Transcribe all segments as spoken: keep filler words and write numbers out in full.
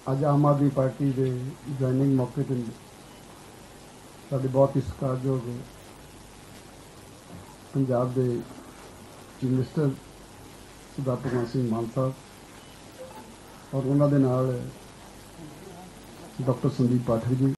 ਅੱਜ ਆਮ ਆਦਮੀ ਪਾਰਟੀ ਦੇ ਜੁਆਇਨਿੰਗ ਮੌਕੇ 'ਤੇ ਸਾਡੇ ਬਹੁਤ ਹੀ ਸਤਿਕਾਰਯੋਗ ਪੰਜਾਬ ਦੇ ਚੀਫ ਮਿਨਿਸਟਰ ਸਰਦਾਰ ਭਗਵੰਤ ਸਿੰਘ ਮਾਨ ਸਾਹਿਬ ਔਰ ਉਹਨਾਂ ਦੇ ਨਾਲ ਡਾਕਟਰ ਸੰਦੀਪ ਪਾਠਕ ਜੀ।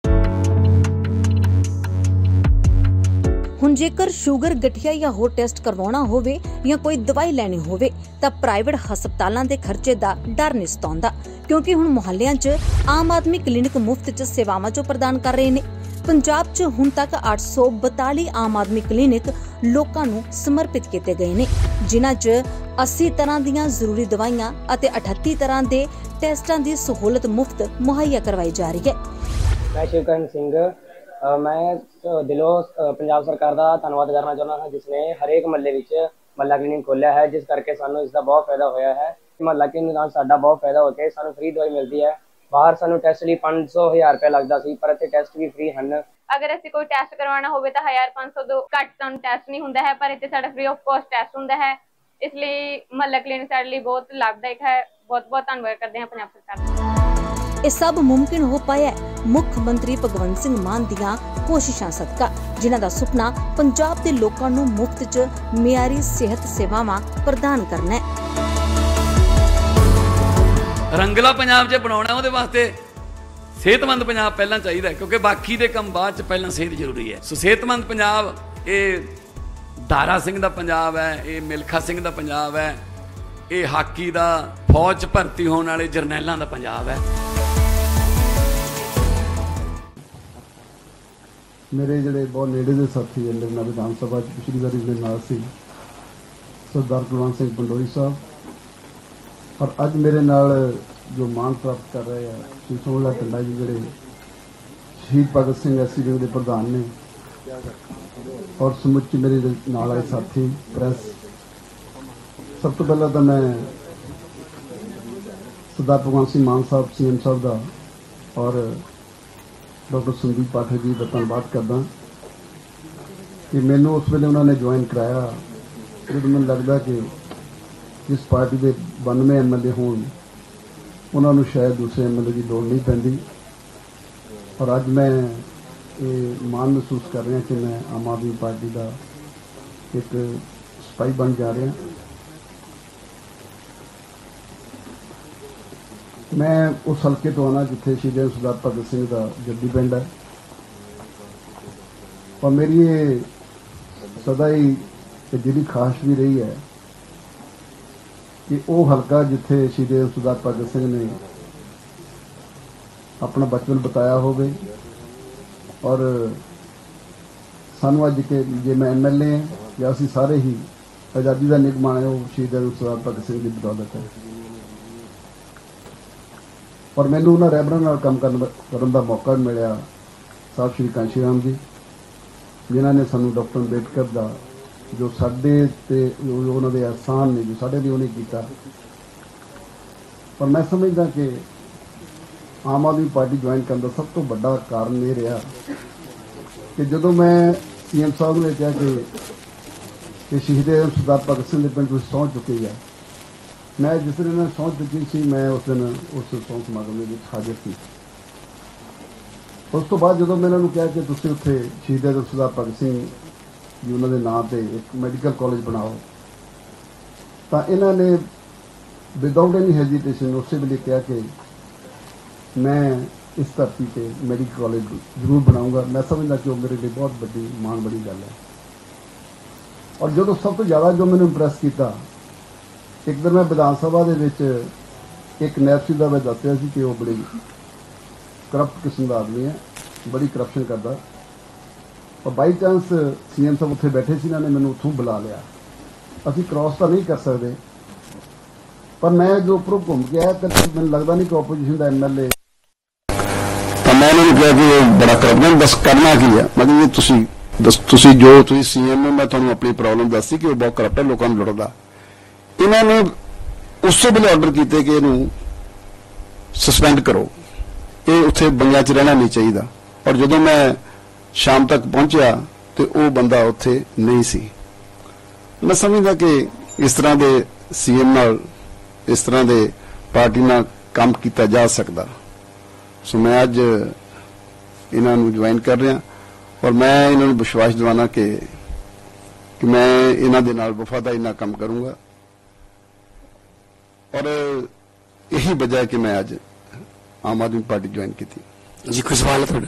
ਹੁਣ ਜੇਕਰ ਸ਼ੂਗਰ ਗਠੀਆ ਜਾਂ ਹੋਰ ਟੈਸਟ ਕਰਵਾਉਣਾ ਹੋਵੇ ਜਾਂ ਕੋਈ ਦਵਾਈ ਲੈਣੀ ਹੋਵੇ ਤਾਂ ਪ੍ਰਾਈਵੇਟ ਹਸਪਤਾਲਾਂ ਦੇ ਖਰਚੇ ਦਾ ਡਰ ਨਹੀਂ ਸਤਾਉਂਦਾ, ਕਿਉਂਕਿ ਹੁਣ ਮੁਹੱਲਿਆਂ 'ਚ ਆਮ ਆਦਮੀ ਕਲੀਨਿਕ ਮੁਫਤ 'ਚ ਸੇਵਾਵਾਂ ਜੋ ਪ੍ਰਦਾਨ ਕਰ ਰਹੇ ਨੇ। ਪੰਜਾਬ 'ਚ ਹੁਣ ਤੱਕ ਅੱਠ ਸੌ ਬਤਾਲੀ ਆਮ ਆਦਮੀ ਕਲੀਨਿਕ ਲੋਕਾਂ ਨੂੰ ਸਮਰਪਿਤ ਕੀਤੇ ਗਏ ਨੇ, ਜਿਨ੍ਹਾਂ 'ਚ ਅੱਸੀ ਤਰ੍ਹਾਂ ਦੀਆਂ ਜ਼ਰੂਰੀ ਦਵਾਈਆਂ ਅਤੇ ਅਠੱਤੀ ਤਰ੍ਹਾਂ ਦੇ ਟੈਸਟਾਂ ਦੀ ਸਹੂਲਤ ਮੁਫਤ ਮੁਹੱਈਆ ਕਰਵਾਈ ਜਾ ਰਹੀ ਹੈ। मैं शिवकरण सिंह मैं दिलों पंजाब सरकार का धन्यवाद करना चाहता हाँ, जिसने हरेक महल्ले विच महल्ला क्लीनिक खोलिया है, जिस करके सानू इसका बहुत फायदा होया है। महल्ला क्लीनिक नाल साडा बहुत फायदा होके सानू फ्री दवाई मिलती है। बाहर सानू टेस्ट लई पाँच सौ हज़ार रुपया लगता सी, पर इत्थे टेस्ट भी फ्री हैं। अगर असीं कोई टेस्ट करवाना होवे तां हज़ार पाँच सौ तो घट सानू टेस्ट नहीं हुंदा है, पर इत्थे साडा फ्री ऑफ कॉस्ट टेस्ट हुंदा है। इसलिए महल्ला क्लीनिक साडे लई बहुत लाभदायक है। बहुत बहुत धन्यवाद करते हैं पंजाब सरकार दा। ਇਹ ਸਭ ਮੁਮਕਿਨ ਹੋ ਪਾਇਆ ਮੁੱਖ ਮੰਤਰੀ ਭਗਵੰਤ ਸਿੰਘ ਮਾਨ ਦੀਆਂ ਕੋਸ਼ਿਸ਼ਾਂ ਸਦਕਾ, ਜਿਨ੍ਹਾਂ ਦਾ ਸੁਪਨਾ ਪੰਜਾਬ ਦੇ ਲੋਕਾਂ ਨੂੰ ਮੁਫਤ 'ਚ ਮਿਆਰੀ ਸਿਹਤ ਸੇਵਾਵਾਂ ਪ੍ਰਦਾਨ ਕਰਨਾ ਹੈ। ਰੰਗਲਾ ਪੰਜਾਬ 'ਚ ਬਣਾਉਣਾ, ਉਹਦੇ ਵਾਸਤੇ ਸਿਹਤਮੰਦ ਪੰਜਾਬ ਪਹਿਲਾਂ ਚਾਹੀਦਾ, ਕਿਉਂਕਿ ਬਾਕੀ ਦੇ ਕੰਮ ਬਾਅਦ 'ਚ ਪਹਿਲਾਂ ਸਿਹਤ ਜ਼ਰੂਰੀ ਹੈ। ਸੋ ਸਿਹਤਮੰਦ ਪੰਜਾਬ ਇਹ ਦਾਰਾ ਸਿੰਘ ਦਾ ਪੰਜਾਬ ਹੈ, ਇਹ ਮਿਲਖਾ ਸਿੰਘ ਦਾ ਪੰਜਾਬ ਹੈ, ਇਹ ਹਾਕੀ ਦਾ ਫੌਜ 'ਚ ਭਰਤੀ ਹੋਣ ਵਾਲੇ ਜਰਨੈਲਾਂ ਦਾ ਪੰਜਾਬ ਹੈ। मेरे जोड़े बहुत नेड़े के साथी है मेरे विधान सभा पिछली बारी मेरे नाल सी सरदार कुलवंत सिंह पंडोरी साहब, और अज मेरे नाल जो मान प्राप्त कर रहे हैं श्री सोहला पिंडा जी जोड़े शहीद Bhagat Singh S C wing के प्रधान ने, और समुचे मेरे नाल आए साथी प्रेस। सब तो पहला तो मैं सरदार भगवंत सिंह मान साहब सी एम साहब का और डॉक्टर संदीप पाठक जी का धन्यवाद करदा कि मैनू उस वेले उन्होंने ज्वाइन कराया जब मैंने लगता कि जिस पार्टी के बानवे एम एल ए हो उन्होंने शायद दूसरे एम एल ए की लोड़ नहीं पैंदी। और अज मैं ये मान महसूस कर रहा कि मैं आम आदमी पार्टी का एक सिपाही बन जा रहा। मैं उस हल्के तो आना जिथे शहीद सरदार भगत सिंह का जद्दी पिंड है, और मेरी ये सदा ही दिली ख्वाहिश भी रही है कि वो हल्का जिथे शहीद सरदार भगत सिंह ने अपना बचपन बताया होवे, और सानू अज के जे मैं एम एल ए हैं या असी सारे ही आज़ादी का निग माने वो शहीद सरदार भगत सिंह की बदौलत है। और मैनू उन्होंने रैबरां नाल काम करन दा मौका मिलिया साहब श्री कांशी राम जी, जिन्हों ने सानू डॉक्टर अंबेडकर का जो साडे ते उन्होंने एहसान ने जो साडे भी उन्हें किया। और मैं समझदा कि आम आदमी पार्टी ज्वाइन करने का सब तो बड़ा कारण ये रहा कि जदों मैं सी एम साहब ने कहा कि शहीद सरदार भगत सिंह के पिंड तुसीं सौं चुके है, मैं जिस दिन इन्होंने सौं चुकी सी मैं उस दिन उस सौं समागम में हाजिर थी। उस तो बाद जो मैं इन्होंने कहा कि तुसीं उत्थे शहीद सरदार भगत सिंह जी उन्होंने नाम से एक मैडिकल कॉलेज बनाओ, तो इन्होंने विदाउट एनी हेजिटेशन उस वेले कहा कि मैं इस धरती पर मैडिकल कॉलेज जरूर बनाऊँगा। मैं समझदा कि वो मेरे लिए बहुत बड़ी मान बड़ी गल है। और जो सब तो ज़्यादा जो मैंने इंप्रैस किया, एक दिन मैं विधान सभा के एक नैब का मैं दस रहा कि वो बड़ी करप्ट किस्म का आदमी है, बड़ी करप्शन करता। और बाई चांस सी एम साहब उत्थे बैठे सी, इन्होंने मैंने उतों बुला लिया। असी क्रॉस तो नहीं कर सकते, पर मैं जो उपरों घूम के आया तो मैंने लगता नहीं कि ओपोजिशन का एम एल ए तो मैं उन्होंने कहा कि वो बड़ा करप्ट बस करना की है। मतलब ये तुसी दस तुसी जो तुसी सी एम मैं तुहानूं अपनी प्रॉब्लम दसी कि वो बहुत करप्ट है, लोगों को लुटदा। इन्होंने उस वेले ऑर्डर किए कि इनू सस्पेंड करो, ये उत्थे बंगलियां च रहना नहीं चाहिए। और जो मैं शाम तक पहुंचा तो वह बंदा उत्थे नहीं सी। मैं समझदा कि इस तरह के सी एम नाल इस तरह के पार्टी नाल काम किया जा सकता। सो मैं अज इन्हां नूं ज्वाइन कर रहा और मैं इन्हां नूं विश्वास दिवाना कि कि मैं इन्हां दे नाल वफादारी नाल काम करूंगा और यही वजह है कि मैं अज आम आदमी पार्टी ज्वाइन की थी। जी कोई सवाल है थोड़ा?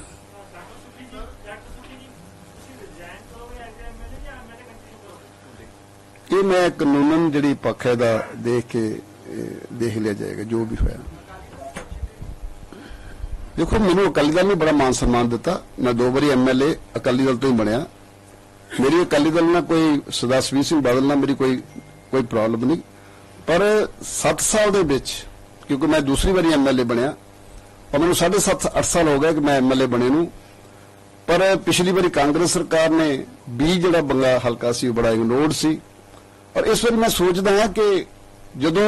ये मैं कानूनन जिहड़ी पक्ष है दा देख के देख लिया जाएगा जो भी होया। देखो मैनू अकाली दल ने बड़ा मान सम्मान दिता, मैं दो बारी M L A Akali Dal तो ही बनया। मेरी अकाली दल ना कोई सरदार सुखबीर सिंह बादल ना मेरी कोई कोई प्रॉब्लम नहीं, पर सत्त साल दे विच क्योंकि मैं दूसरी बारी एम एल ए बनया और मैंने साढ़े सत्त अठ साल हो गए कि मैं एम एल ए बने नूं, पर पिछली बारी कांग्रेस सरकार ने भी जिहड़ा बंगा हल्का सी बड़ा इग्नोर्ड सी और इस बार मैं सोचदा हां कि जदों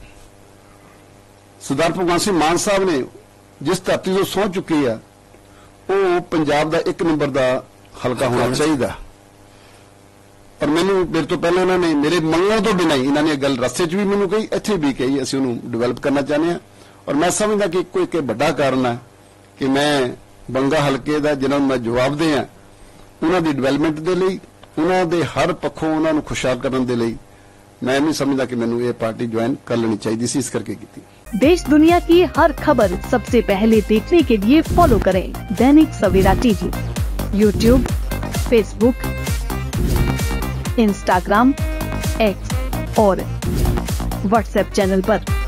सरदार भगवंत सिंह मान साहब ने जिस धरती तो सौं चुकी है वो पंजाब का एक नंबर का हल्का होना चाहिए और मैनू मेरे तो पहले इन्होंने मेरे मंगण तो बिना ही इन्होंने गल रस्ते च भी मैनू कही इत्थे भी कही असीं उहनूं डिवेलप करना चाहते हैं और मैं समझदा कि कोई एक बड़ा कारण है कि मैं बंगा हल्के का जिन्होंने मैं जवाबदेह हाँ उन्हों की डिवेलपमेंट के लिए उन्हों के हर पक्षों उन्होंने खुशहाल करने के लिए मैं नहीं समझदा कि मैनू ये पार्टी ज्वाइन कर लेनी चाहिए सी, इस करके की। देश दुनिया की हर खबर सबसे पहले देखने के लिए फॉलो करें Dainik Savera TV, YouTube, Facebook, Instagram, X और व्हाट्सएप चैनल पर।